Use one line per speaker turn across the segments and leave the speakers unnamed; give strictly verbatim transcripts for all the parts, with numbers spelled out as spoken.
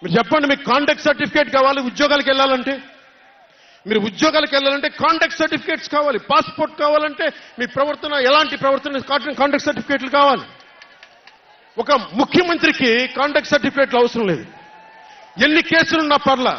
మీరు చెప్పండి, మీకు కాంటాక్ట్ సర్టిఫికేట్ కావాలి ఉద్యోగాలకు వెళ్ళాలంటే? మీరు ఉద్యోగాలకు వెళ్ళాలంటే కాంటాక్ట్ సర్టిఫికేట్స్ కావాలి, పాస్పోర్ట్ కావాలంటే మీ ప్రవర్తన ఎలాంటి ప్రవర్తన కాంటాక్ట్ సర్టిఫికేట్లు కావాలి. ఒక ముఖ్యమంత్రికి కాంటాక్ట్ సర్టిఫికేట్లు అవసరం లేదు. ఎన్ని కేసులున్నా పర్లా,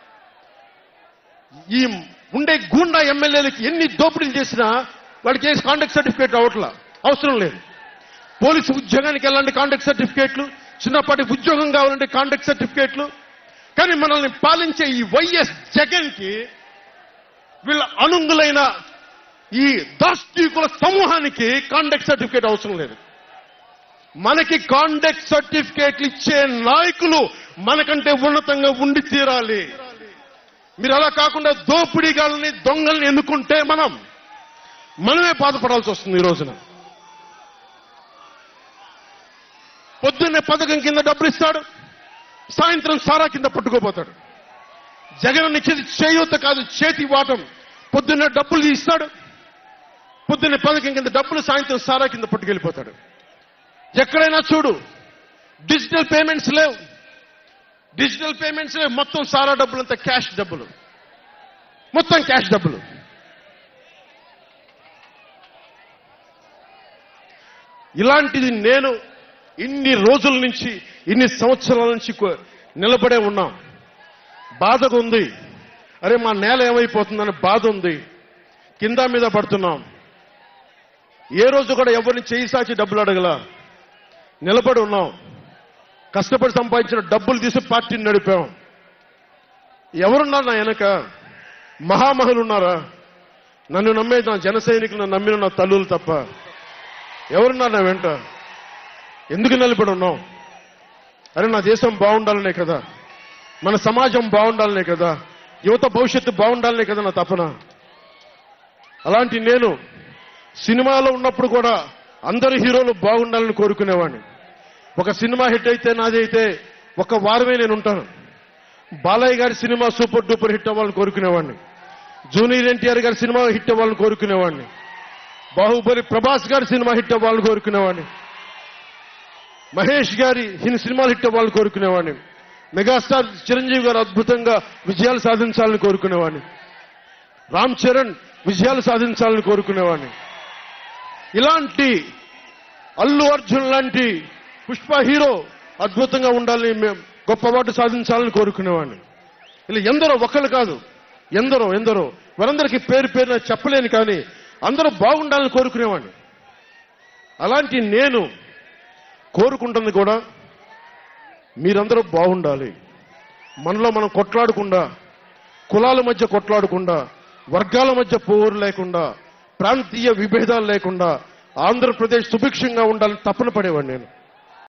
ఈ ఉండే గూండా ఎమ్మెల్యేలకి ఎన్ని దోపిడీలు చేసినా వాడికి ఏ కాంటాక్ట్ సర్టిఫికేట్ అవట్లా, అవసరం లేదు. పోలీసు ఉద్యోగానికి వెళ్ళాలంటే కాంటాక్ట్ సర్టిఫికేట్లు, చిన్నపాటి ఉద్యోగం కావాలంటే కాంటాక్ట్ సర్టిఫికేట్లు. కానీ మనల్ని పాలించే ఈ వైఎస్ జగన్ కి, వీళ్ళ అనుంగులైన ఈ దాష్టీకుల సమూహానికి కాంటాక్ట్ సర్టిఫికేట్ అవసరం లేదు. మనకి కాంటాక్ట్ సర్టిఫికేట్లు ఇచ్చే నాయకులు మనకంటే ఉన్నతంగా ఉండి తీరాలి. మీరు అలా కాకుండా దోపిడీగాళ్ళని దొంగల్ని ఎన్నుకుంటే మనం మనమే బాధపడాల్సి వస్తుంది. ఈ రోజున పొద్దున్నే పథకం కింద డబ్బులు ఇస్తాడు, సాయంత్రం సారా కింద పట్టుకోపోతాడు. జగన్ ఇచ్చేది చేయూత కాదు, చేతి వాటం. పొద్దున్నే డబ్బులు ఇస్తాడు, పొద్దున్నే పథకం కింద డబ్బులు, సాయంత్రం సారా కింద పట్టుకెళ్ళిపోతాడు. ఎక్కడైనా చూడు, డిజిటల్ పేమెంట్స్ లేవు, డిజిటల్ పేమెంట్స్ లేవు. మొత్తం సారా డబ్బులు అంతా క్యాష్ డబ్బులు, మొత్తం క్యాష్ డబ్బులు. ఇలాంటిది నేను ఇన్ని రోజుల నుంచి, ఇన్ని సంవత్సరాల నుంచి నిలబడే ఉన్నాం. బాధగా ఉంది. అరే మా నేల ఏమైపోతుందని బాధ ఉంది. కింద మీద పడుతున్నాం. ఏ రోజు కూడా ఎవరిని చేయి సాచి డబ్బులు అడగలా, నిలబడి ఉన్నాం. కష్టపడి సంపాదించిన డబ్బులు తీసి పార్టీని నడిపాం. ఎవరున్నారు నా వెనక? మహామహులు ఉన్నారా? నన్ను నమ్మే నా జన సైనికులు, నన్ను నమ్మిన నా తల్లులు తప్ప ఎవరున్నారు నా వెంట? ఎందుకు నిలబడి ఉన్నాం? అరే నా దేశం బాగుండాలనే కదా, మన సమాజం బాగుండాలనే కదా, యువత భవిష్యత్తు బాగుండాలనే కదా నా తపన. అలాంటి నేను సినిమాలో ఉన్నప్పుడు కూడా అందరు హీరోలు బాగుండాలని కోరుకునేవాడిని. ఒక సినిమా హిట్ అయితే నాది అయితే ఒక వారమే నేను ఉంటాను. బాలయ్య గారి సినిమా సూపర్ డూపర్ హిట్ అవ్వాలని కోరుకునేవాడిని. జూనియర్ ఎన్టీఆర్ గారి సినిమా హిట్ అవ్వాలని కోరుకునేవాడిని. బాహుబలి ప్రభాస్ గారి సినిమా హిట్ అవ్వాలని కోరుకునేవాడిని. మహేష్ గారి సినిమాలు హిట్ అవ్వాలని కోరుకునేవాడిని. మెగాస్టార్ చిరంజీవి గారు అద్భుతంగా విజయాలు సాధించాలని కోరుకునేవాడిని. రామ్ చరణ్ విజయాలు సాధించాలని కోరుకునేవాడిని. ఇలాంటి అల్లు అర్జున్ లాంటి పుష్ప హీరో అద్భుతంగా ఉండాలని, గొప్ప అవార్డు సాధించాలని కోరుకునేవాడిని. ఇలా ఎందరో, ఒక్కళ్ళు కాదు, ఎందరో ఎందరో వారందరికీ పేరు పేరున చెప్పలేను, కానీ అందరూ బాగుండాలని కోరుకునేవాడిని. అలాంటి నేను కోరుకుంటుంది కూడా మీరందరూ బాగుండాలి. మనలో మనం కొట్లాడకుండా, కులాల మధ్య కొట్లాడకుండా, వర్గాల మధ్య పోరు లేకుండా, ప్రాంతీయ విభేదాలు లేకుండా ఆంధ్రప్రదేశ్ సుభిక్షంగా ఉండాలని తపన పడేవాడిని నేను.